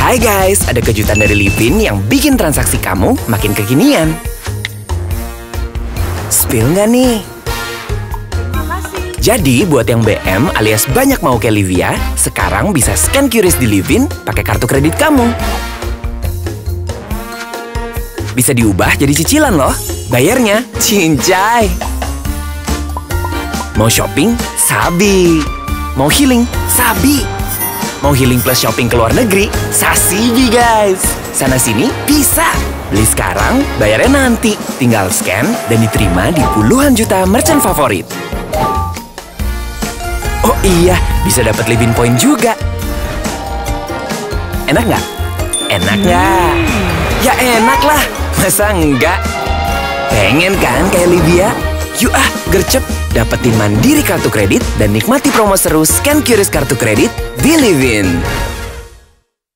Hai guys, ada kejutan dari Livin yang bikin transaksi kamu makin kekinian. Spill nggak nih? Makasih. Jadi buat yang BM alias banyak mau kayak Livia, sekarang bisa scan QRIS di Livin pakai kartu kredit kamu. Bisa diubah jadi cicilan loh. Bayarnya cincai. Mau shopping? Sabi. Mau healing? Sabi. Mau healing plus shopping ke luar negeri? Sasibi guys. Sana-sini bisa. Beli sekarang, bayarnya nanti. Tinggal scan dan diterima di puluhan juta merchant favorit. Oh iya, bisa dapat Livin Point juga. Enak nggak? Enak nggak? Ya enak lah. Masa enggak? Pengen kan kayak Livia? Yuk gercep. Dapetin mandiri kartu kredit dan nikmati promo seru scan QRIS kartu kredit di Livin.